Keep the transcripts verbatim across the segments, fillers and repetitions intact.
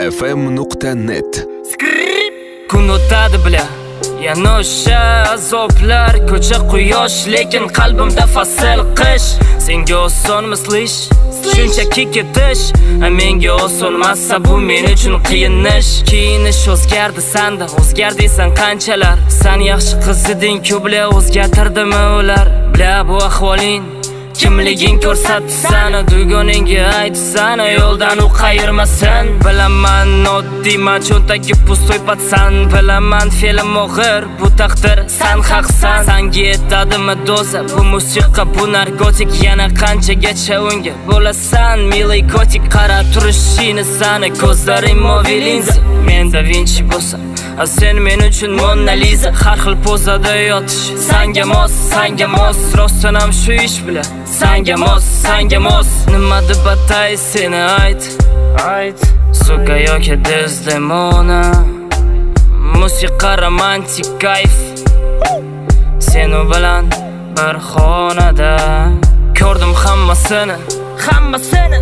f m nuqta net. Kun o'tadi bila, yana o'sha azoblar, ko'cha quyosh, lekin qalbimda fasl qish. Senga oson mislish, shunchaki ketish, menga oson massa, bu men uchun qiyinish. Kiyinish o'zgardi sanda, o'zgardiysan qanchalar. Sen yaxshi qiz eding-ku, bila o'zgartirdimi ular? Bila bu ahvoling kimliging ko'rsatdi sana, dugoningga ayt sana, yo'ldan u qayirmasin. Bilaman oddiy cho'ntagi pustoy patsan, bilaman fe'lim og'ir, bu taqdir, san haqsan. Sanga yetadimi doza, bu musiqa, bu narkotik, yana qanchagacha unga bo'lasan milay kotik. Qara turishingni sana, ko'zlaring moviy linza, men Da Vinci bo'lsam, sen men uchun Mona Lisa. Har xil pozada yotish sanga mos, sanga mos, rostdan ham shu ish bilan sanga mos, sanga mos. Nima deb atay seni ayt, ayt. Suka yoki Desdemona, musiqa romantik kayf. Sen u bilan bir xonada ko'rdim hammasini, hammasini.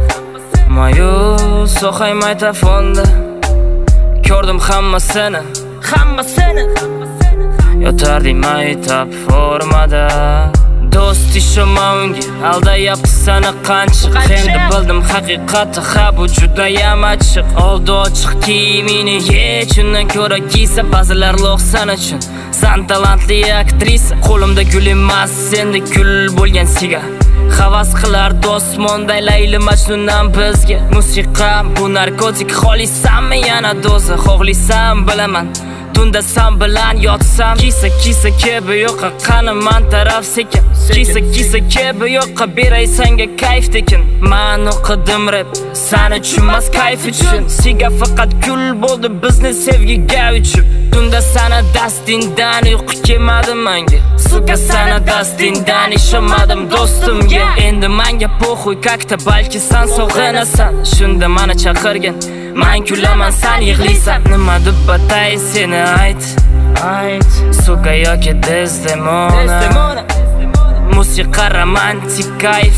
Mayus o'qaymay telefonda ko'rdim hammasini, hammasini. Yotarding maytab formada, do'st ishima unga aldayapti sana qancha. Endi bildim haqiqatni, ha bu judayam achchiq. Oldi ochiq kiyimingni yech, undan ko'ra kiysa ba'zilar loq san uchun. San talantli aktrisa, qo'limda gul emas, senda gul bo'lgan siga. Havas qilar dosmonday Layli Majnundan bizga. Musiqa bu narkotik, xohlaysanmi yana doza? Xohlaysan bilaman, tunda san bilan yotsam. Kisa kisa kebe yo'qa, qani man taraf sekin. Kisa kisa kebe yo'qa, beray senga kayf tekin. Men o'qidim rap, san uchun emas kayf uchun. Siga faqat gul bo'ldi bizni sevgiga uchib. Tunda sana dastingdan uyqu kelmadi menga. Suka sana dastingdan ishonmadim do'stimga. Endi menga po'xuy kakta, balki sen sog'inasan. Shunda meni chaqirgin, men kulaman, sen yig'laysan. Nima deb atay seni ayt, ayt. Suka yoki Desdemona, musiqa romantik kayf.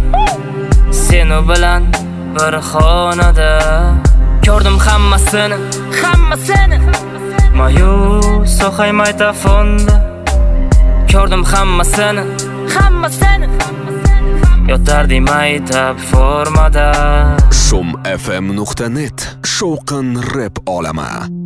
Sen u bilan bir xonada ko'rdim hammasini, hammasini. Mayus o'qaymay telefonda ko'rdim hammasini, hammasini. Yotarding maytab formada. shum f m nuqta net. Shovqin rap olami.